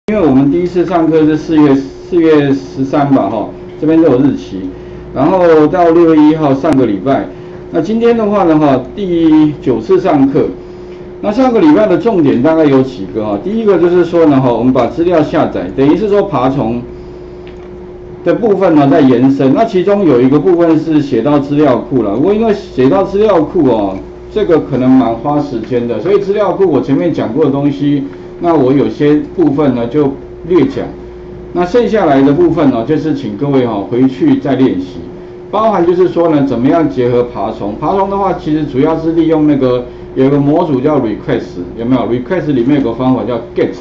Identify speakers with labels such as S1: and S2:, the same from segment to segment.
S1: 因为我们第一次上课是4月13吧，这边都有日期，然后到6月1号上个礼拜。那今天的话呢，第9次上课。那上个礼拜的重点大概有几个第一个就是说呢，我们把资料下载，等于是说爬虫的部分呢在延伸。那其中有一个部分是写到资料库了，不过因为写到资料库这个可能蛮花时间的，所以资料库我前面讲过的东西，那我有些部分呢就略讲。那剩下来的部分呢，就是请各位回去再练习，包含就是说呢，怎么样结合爬虫。爬虫的话，其实主要是利用那个有一个模组叫 request， 有没有 ？request 里面有个方法叫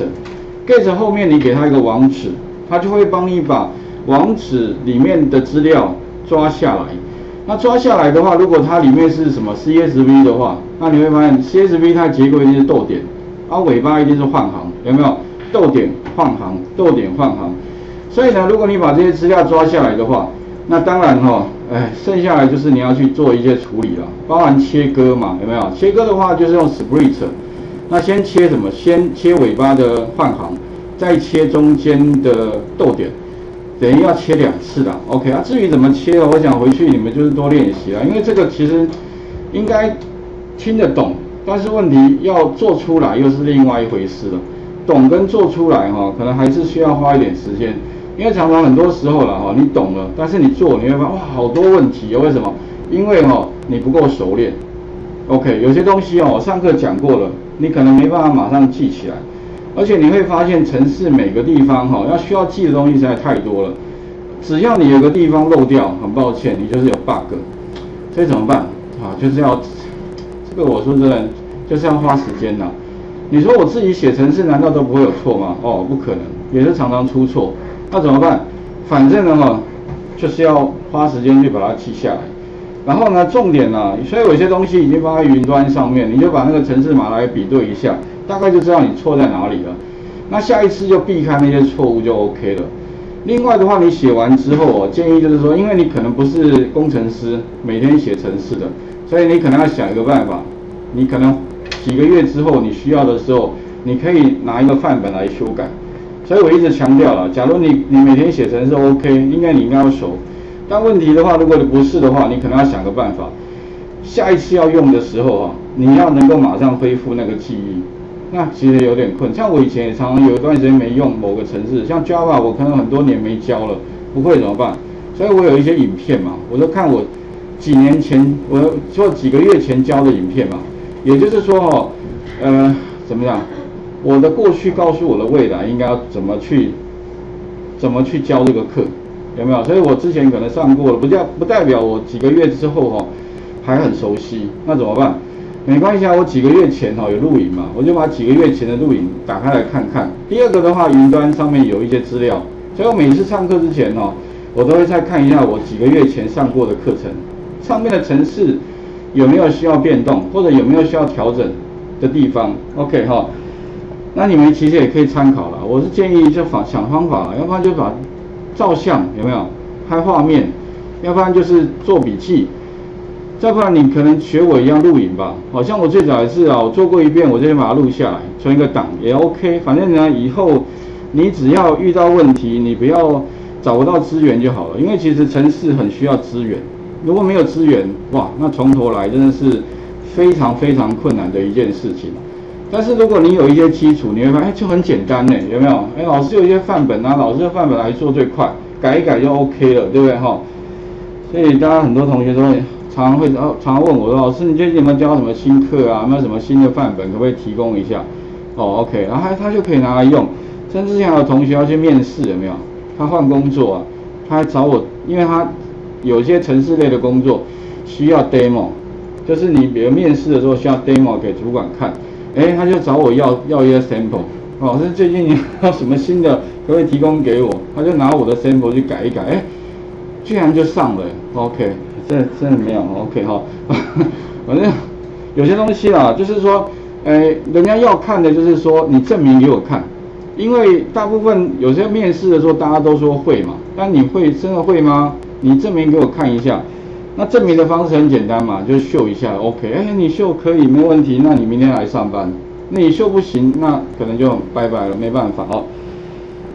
S1: get 后面你给它一个网址，它就会帮你把网址里面的资料抓下来。那抓下来的话，如果它里面是什么 CSV 的话，那你会发现 CSV 它结构一定是逗点，尾巴一定是换行，有没有？逗点换行，逗点换行。所以呢，如果你把这些资料抓下来的话，那当然剩下来就是你要去做一些处理了，包含切割嘛，有没有？切割的话就是用 split， 那先切什么？先切尾巴的换行，再切中间的逗点，等于要切2次啦。OK 啊，至于怎么切我想回去你们就是多练习啦，因为这个其实应该听得懂，但是问题要做出来又是另外一回事了。懂跟做出来可能还是需要花一点时间，因为常常很多时候啦你懂了，但是你做你会发现哇好多问题为什么？因为你不够熟练。OK， 有些东西我上课讲过了，你可能没办法马上记起来，而且你会发现程式每个地方需要记的东西实在太多了，只要你有个地方漏掉，很抱歉你就是有 bug， 所以怎么办就是要这个我说真的就是要花时间啦。你说我自己写程式难道都不会有错吗？不可能，也是常常出错。那怎么办？反正呢就是要花时间去把它记下来。然后呢，重点所以有些东西已经放在云端上面，你就把那个程式码来比对一下，大概就知道你错在哪里了。那下一次就避开那些错误就 OK 了。另外的话，你写完之后建议就是说，因为你可能不是工程师，每天写程式的，所以你可能要想一个办法，你可能几个月之后你需要的时候，你可以拿一个范本来修改。所以我一直强调了，假如你每天写程式 OK， 你应该要熟。但问题的话，如果你不是的话，你可能要想个办法，下一次要用的时候你要能够马上恢复那个记忆。那其实有点困，像我以前也常常有一段时间没用某个程式，像 Java 我可能很多年没教了，不会怎么办？所以我有一些影片嘛，我都看我几年前，我做几个月前教的影片嘛。也就是说怎么样？我的过去告诉我的未来应该要怎么去教这个课，有没有？所以我之前可能上过了，不代表我几个月之后还很熟悉，那怎么办？没关系我几个月前有录影嘛，我就把几个月前的录影打开来看看。第二个的话，云端上面有一些资料，所以我每次上课之前我都会再看一下我几个月前上过的课程，上面的程式有没有需要变动，或者有没有需要调整的地方 ？OK 那你们其实也可以参考了。我是建议就想方法，要不然就把照相有没有拍画面，要不然就是做笔记，再不然你可能学我一样录影吧。好像我最早也是我做过一遍，我就先把它录下来，存一个档也 OK。反正呢，以后你只要遇到问题，你不要找不到资源就好了，因为其实程式很需要资源。如果没有资源，哇，那从头来真的是非常非常困难的一件事情。但是如果你有一些基础，你会发现就很简单呢，有没有？老师有一些范本老师的范本来做最快，改一改就 OK 了，对不对所以大家很多同学都会常常问我说，老师你最近有没有教什么新课啊？有没有什么新的范本，可不可以提供一下？OK， 然后他就可以拿来用。甚至之前有同学要去面试，有没有？他换工作他还找我，因为他有些程式类的工作需要 demo， 就是你比如面试的时候需要 demo 给主管看。他就找我要一些 sample， 老师最近有什么新的，可不可以提供给我？他就拿我的 sample 去改一改，居然就上了 ，OK， 真的没有 OK 反正有些东西就是说，人家要看的就是说你证明给我看，因为大部分有些面试的时候大家都说会嘛，但你真的会吗？你证明给我看一下。那证明的方式很简单嘛，就是秀一下 ，OK， 你秀可以没问题，那你明天来上班。那你秀不行，那可能就拜拜了，没办法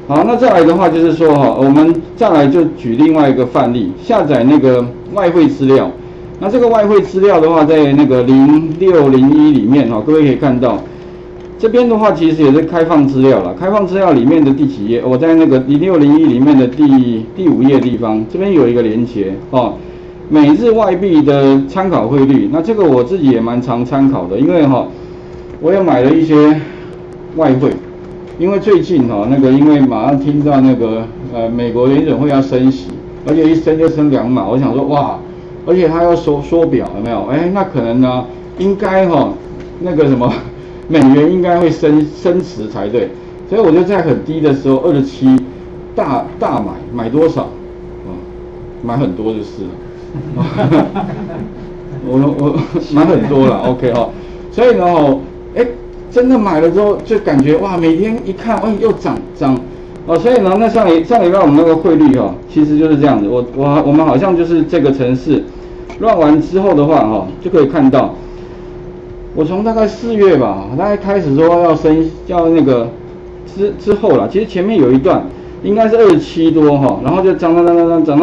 S1: 好，那再来的话就是说哈，我们再来就举另外一个范例，下载那个外汇资料。那这个外汇资料的话，在那个0601里面哈，各位可以看到，这边的话其实也是开放资料了。开放资料里面的第几页？我在那个0601里面的第5页地方，这边有一个连结哦，美日外币的参考汇率。那这个我自己也蛮常参考的，因为哈，我也买了一些外汇。因为最近哈那个，因为马上听到那个美国联准会要升息，而且一升就升2码，我想说哇，而且他要缩表有没有？那可能呢，应该哈那个什么美元应该会升值才对，所以我就在很低的时候27大买多少？买很多就是了，我买很多了 ，OK 哈，所以呢真的买了之后就感觉哇，每天一看，又涨哦，所以呢，那上礼拜我们那个汇率哈，其实就是这样子。我们好像就是这个程式乱完之后的话哈，就可以看到，我从大概4月吧，大概开始说要那个之后啦，其实前面有一段应该是27多哈，然后就涨到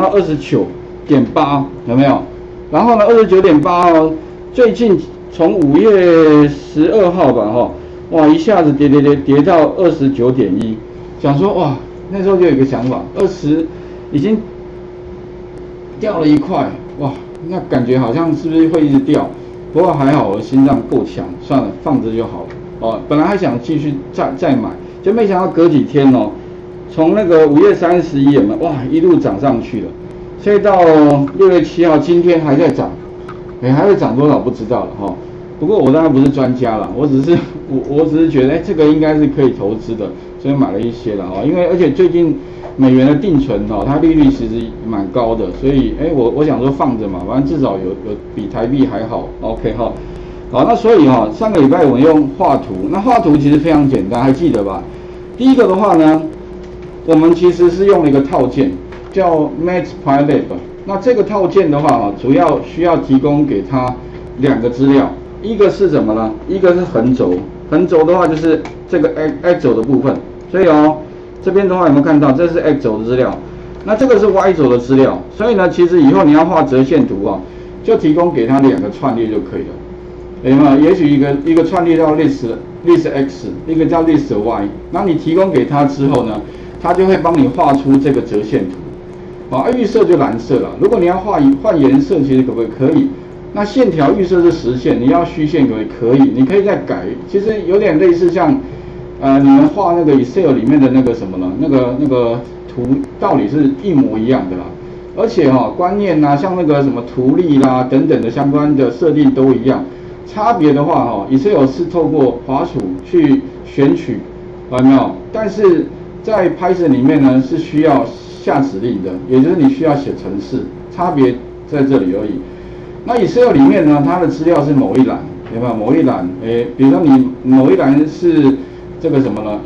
S1: 29.8，有没有？然后呢29.8哦，最近从5月12号吧哈。哇，一下子跌到29.1，想说哇，那时候就有一个想法，20已经掉了一块，哇，那感觉好像是不是会一直掉？不过还好我的心脏够强，算了，放着就好了。哦，本来还想继续再买，就没想到隔几天哦，从那个5月31嘛，哇，一路涨上去了，所以到6月7号今天还在涨，还会涨多少不知道了哈。不过我当然不是专家啦，我只是觉得，这个应该是可以投资的，所以买了一些了哈。因为而且最近美元的定存它利率其实蛮高的，所以我想说放着嘛，反正至少有比台币还好 ，OK 哈。好，那所以上个礼拜我们用画图，那画图其实非常简单，还记得吧？第一个的话呢，我们其实是用了一个套件叫 Matplotlib， 那这个套件的话主要需要提供给他2个资料。一个是什么呢？一个是横轴，横轴的话就是这个 X 轴的部分，所以这边的话有没有看到？这是 X 轴的资料，那这个是 Y 轴的资料，所以呢，其实以后你要画折线图就提供给它2个串列就可以了，有没有？也许一个串列叫 list X， 一个叫 list Y， 那你提供给它之后呢，它就会帮你画出这个折线图，预设就蓝色了。如果你要换颜色，其实可不可以？那线条预设是实线，你要虚线可以，你可以再改。其实有点类似像，你们画那个 Excel 里面的那个什么呢？那个图道理是一模一样的啦。而且观念像那个什么图例啦等等的相关的设定都一样。差别的话Excel 是透过滑鼠去选取，有没有？但是在 Python 里面呢是需要下指令的，也就是你需要写程式，差别在这里而已。那 Excel 里面呢，它的资料是某一栏，有没有？某一栏，比如说你某一栏是这个什么呢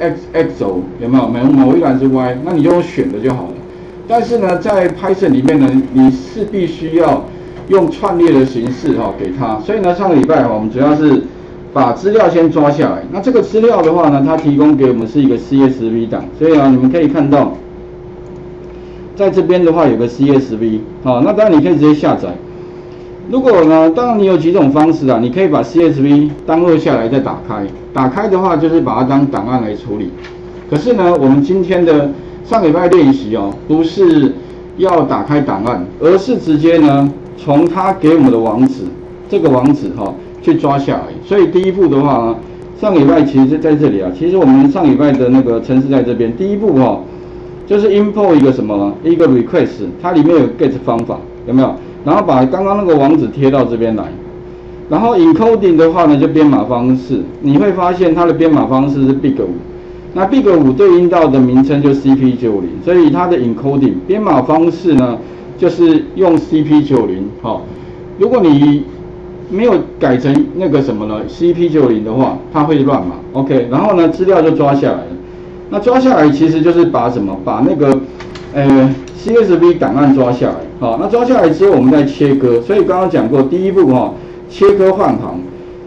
S1: ？X 轴，有没有？某一栏是 Y， 那你就用选的就好了。但是呢，在 Python 里面呢，你是必须要用串列的形式给它。所以呢，上个礼拜我们主要是把资料先抓下来。那这个资料的话呢，它提供给我们是一个 CSV 档，所以你们可以看到，在这边的话有个 CSV， 那当然你可以直接下载。如果呢，当然你有几种方式你可以把 CSV download下来再打开。打开的话就是把它当档案来处理。可是呢，我们今天的上礼拜练习不是要打开档案，而是直接呢从它给我们的网址，这个网址去抓下来。所以第一步的话呢，上礼拜其实在这里其实我们上礼拜的那个程式在这边。第一步就是 import 一个什么一个 request， 它里面有 get 方法，有没有？然后把刚刚那个网址贴到这边来，然后 encoding 的话呢，就编码方式，你会发现它的编码方式是 big 5，那 big 5对应到的名称就 CP90，所以它的 encoding 编码方式呢，就是用 CP90。如果你没有改成那个什么呢 CP90 的话，它会乱码。OK， 然后呢，资料就抓下来了。那抓下来其实就是把什么？把那个CSV 档案抓下来，那抓下来之后我们再切割。所以刚刚讲过，第一步切割换行。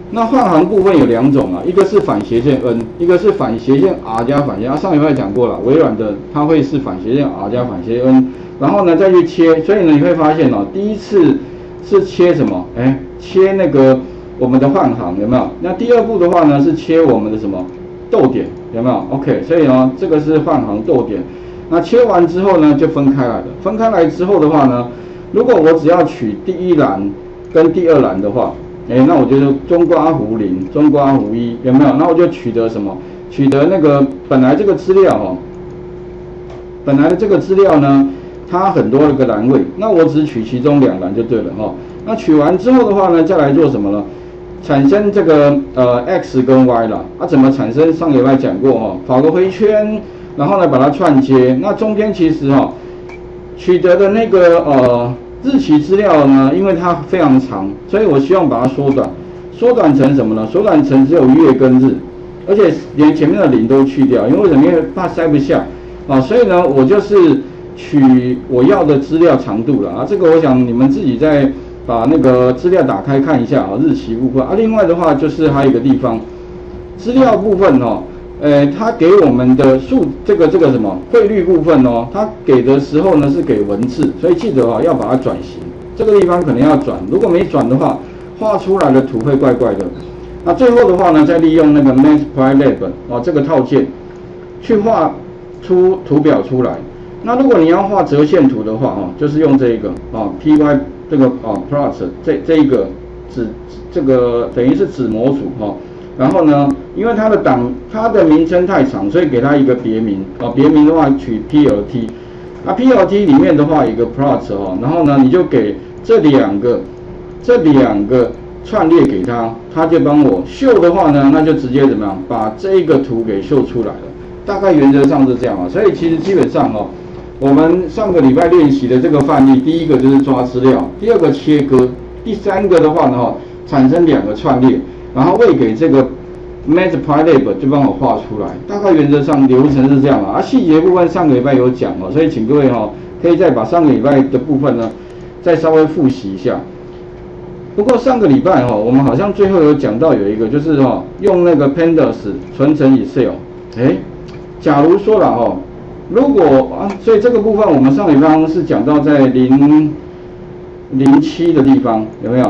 S1: 那换行部分有2种啊，一个是反斜线 N， 一个是反斜线 R 加反斜 N。上礼拜讲过了，微软的它会是反斜线 R 加反斜 N， 然后呢再去切，所以呢你会发现哦，第一次是切什么？切那个我们的换行有没有？那第二步的话呢是切我们的什么逗点有没有 ？OK， 所以呢这个是换行逗点。那切完之后呢就分开来了，分开来之后的话呢，如果我只要取第一栏跟第二栏的话。那我就中括弧0，中括弧1，有没有？那我就取得什么？取得那个本来这个资料哦，本来的这个资料呢，它很多个栏位，那我只取其中2栏就对了哈。那取完之后的话呢，再来做什么呢？产生这个x 跟 y 啦。怎么产生？上个礼拜讲过哈，跑个回圈，然后呢把它串接。那中间其实取得的那个日期资料呢，因为它非常长，所以我希望把它缩短成什么呢？缩短成只有月跟日，而且连前面的0都去掉，因为什么？因为怕塞不下所以呢，我就是取我要的资料长度了这个我想你们自己再把那个资料打开看一下日期部分另外的话就是还有一个地方，资料部分它给我们的这个什么汇率部分它给的时候呢是给文字，所以记得要把它转型，这个地方可能要转，如果没转的话，画出来的图会怪怪的。那最后的话呢，再利用那个 Matplotlib 这个套件去画出图表出来。那如果你要画折线图的话就是用这一个py 这个plot 这一个这个等于是子模组然后呢，因为它的名称太长，所以给它一个别名别名的话取 PLT。那 PLT 里面的话有一个 plot 然后呢你就给这两个串列给它，它就帮我秀的话呢，那就直接怎么样把这个图给秀出来了。大概原则上是这样所以其实基本上我们上个礼拜练习的这个范例，第一个就是抓资料，第二个切割，第三个的话呢产生2个串列。然后喂给这个 Matplotlib 就帮我画出来，大概原则上流程是这样细节部分上个礼拜有讲所以请各位可以再把上个礼拜的部分呢再稍微复习一下。不过上个礼拜我们好像最后有讲到有一个就是用那个 pandas 存成 Excel。假如说了如果所以这个部分我们上礼拜是讲到在007的地方有没有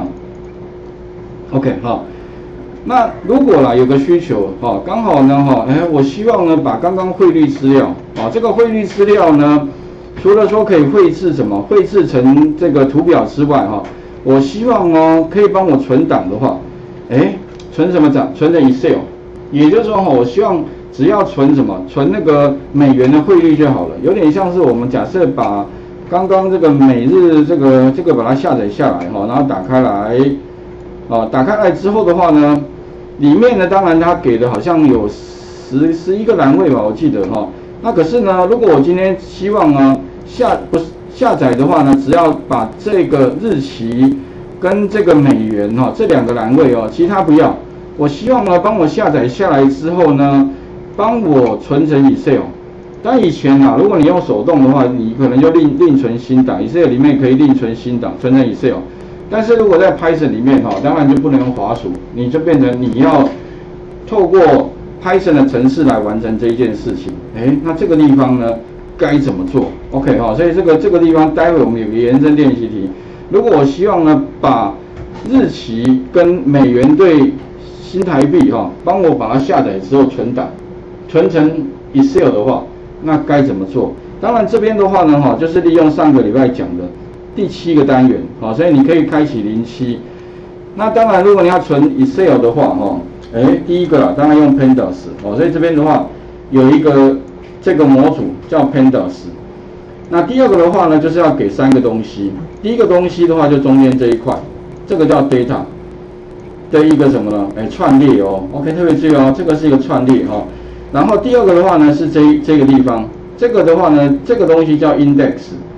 S1: ？OK 那如果有个需求刚好呢我希望呢把刚刚汇率资料这个汇率资料呢，除了说可以绘制成这个图表之外我希望可以帮我存档的话，存什么档？存成 Excel， 也就是说我希望只要存什么？存那个美元的汇率就好了，有点像是我们假设把刚刚这个每日这个把它下载下来然后打开来打开来之后的话呢，里面呢当然它给的好像有11个栏位吧，我记得那可是呢，如果我今天希望呢下载的话呢，只要把这个日期跟这个美元这2个栏位其他不要。我希望呢帮我下载下来之后呢，帮我存成 Excel。但以前如果你用手动的话，你可能就另存新档 ，Excel 里面可以另存新档，存成 Excel。但是如果在 Python 里面当然就不能用滑鼠，你就变成你要透过 Python 的程式来完成这一件事情。那这个地方呢该怎么做 ？OK 所以这个地方待会我们有个延伸练习题。如果我希望呢把日期跟美元兑新台币帮我把它下载之后存档，存成 Excel 的话，那该怎么做？当然这边的话呢就是利用上个礼拜讲的第7个单元所以你可以开启07。那当然如果你要存 Excel 的话第一个当然用 pandas 所以这边的话有一个这个模组叫 pandas。那第二个的话呢，就是要给3个东西。第一个东西的话就中间这一块，这个叫 data 的一个什么呢？串列OK 特别注意这个是一个串列然后第二个的话呢是这个地方，这个的话呢这个东西叫 index。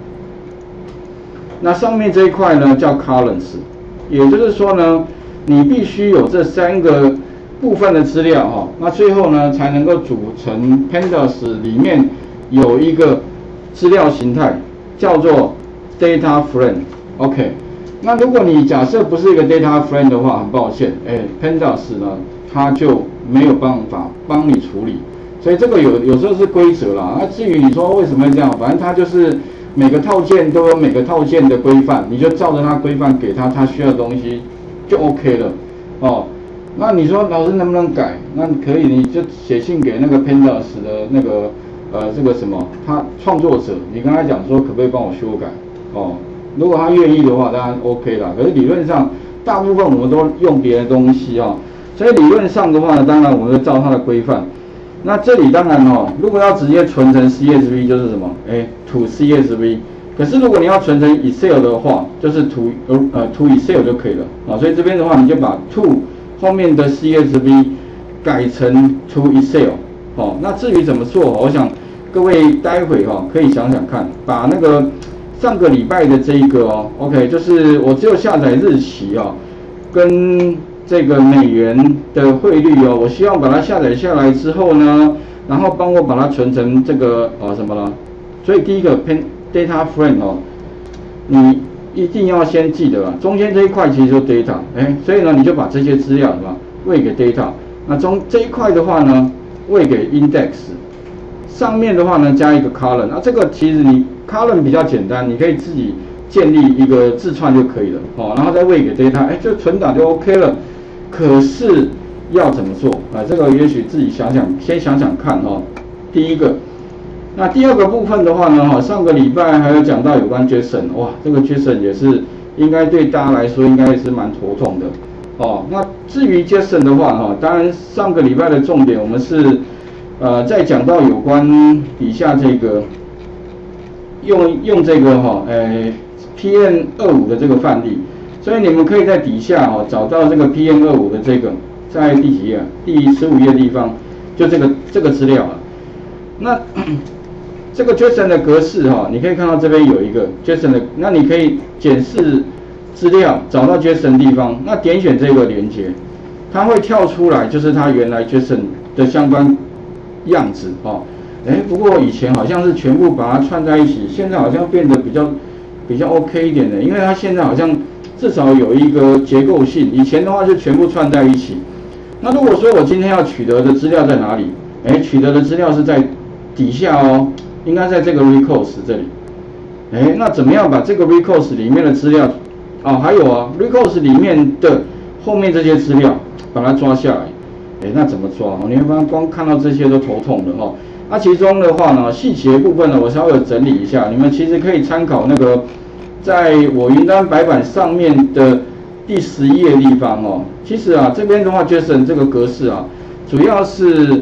S1: 那上面这一块呢叫 columns， 也就是说呢，你必须有这3个部分的资料那最后呢才能够组成 pandas 里面有一个资料形态叫做 data frame。OK， 那如果你假设不是一个 data frame 的话，很抱歉，Pandas 呢，它就没有办法帮你处理。所以这个有时候是规则啦。那至于你说为什么会这样，反正它就是每个套件都有每个套件的规范，你就照着它规范给它需要的东西就 OK 了哦。那你说老师能不能改？那可以，你就写信给那个 Pandas 的那个这个什么，他创作者，你跟他讲说可不可以帮我修改哦。如果他愿意的话，当然 OK 啦。可是理论上，大部分我们都用别的东西啊，所以理论上的话呢，当然我们会照它的规范。那这里当然哦，如果要直接存成 CSV 就是什么？to CSV。可是如果你要存成 Excel 的话，就是 to Excel 就可以了啊。所以这边的话，你就把 to 后面的 CSV 改成 to Excel 哦。那至于怎么做，我想各位待会可以想想看，把那个上个礼拜的这一个OK， 就是我只有下载日期跟这个美元的汇率我希望把它下载下来之后呢，然后帮我把它存成这个什么了？所以第一个 data frame 你一定要先记得中间这一块其实就 data， 所以呢你就把这些资料喂给 data， 那这一块的话呢喂给 index， 上面的话呢加一个 column， 那这个其实你 column 比较简单，你可以自己建立一个字串就可以了然后再喂给 data， 就存档就 OK 了。可是要怎么做这个也许自己先想想看第一个，那第二个部分的话呢上个礼拜还有讲到有关 JSON， 哇，这个 JSON 也是应该对大家来说应该也是蛮头痛的那至于 JSON 的话当然上个礼拜的重点我们是在讲到有关底下这个用这个PM25 的这个范例，所以你们可以在底下找到这个 PM25 的这个在第几页？第15页的地方，就这个资料了。那这个 JSON 的格式你可以看到这边有一个 JSON 的，那你可以检视资料，找到 JSON 的地方，那点选这个连结，它会跳出来，就是它原来 JSON 的相关样子不过以前好像是全部把它串在一起，现在好像变得比较 OK 一点的，因为它现在好像至少有一个结构性，以前的话就全部串在一起。那如果说我今天要取得的资料在哪里？取得的资料是在底下应该在这个 records 这里。那怎么样把这个 records 里面的资料还有records 里面的后面这些资料把它抓下来？那怎么抓？你会发现光看到这些都头痛的那其中的话呢，细节部分呢，我稍微整理一下，你们其实可以参考那个，在我云端白板上面的第11页地方其实这边的话 ，JSON 这个格式主要是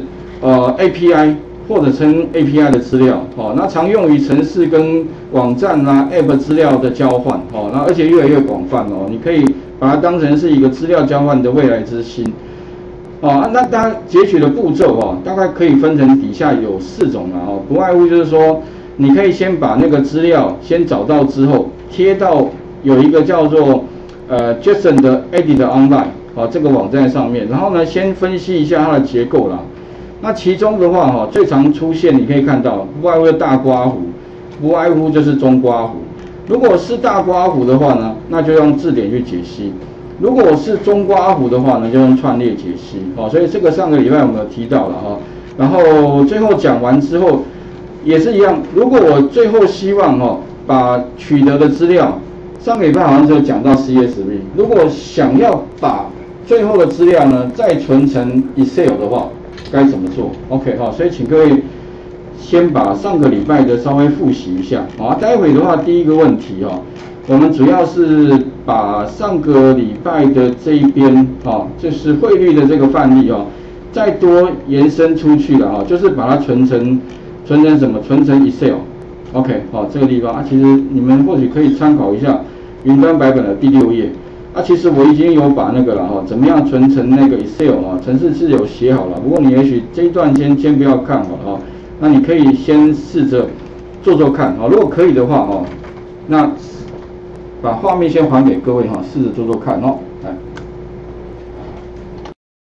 S1: API 或者称 API 的资料那常用于程式跟网站App 资料的交换那而且越来越广泛你可以把它当成是一个资料交换的未来之星。那它截取的步骤大概可以分成底下有4种不外乎就是说，你可以先把那个资料先找到之后，贴到有一个叫做JSON 的 Edit Online 这个网站上面，然后呢先分析一下它的结构啦。那其中的话最常出现你可以看到，不外乎大刮弧，不外乎就是中刮弧。如果是大刮弧的话呢，那就用字典去解析。如果是中刮弧的话呢，就用串列解析所以这个上个礼拜我们有提到了然后最后讲完之后也是一样，如果我最后希望把取得的资料，上个礼拜好像就讲到 CSV， 如果想要把最后的资料呢再存成 Excel 的话，该怎么做 ？OK 所以请各位先把上个礼拜的稍微复习一下待会的话第一个问题我们主要是把上个礼拜的这一边就是汇率的这个范例再多延伸出去了就是把它存成什么？存成 Excel。OK 这个地方其实你们或许可以参考一下云端版本的第6页其实我已经有把那个了怎么样存成那个 Excel 程式是有写好了，不过你也许这一段先不要看好了那你可以先试着做看如果可以的话那把画面先还给各位试着做看来。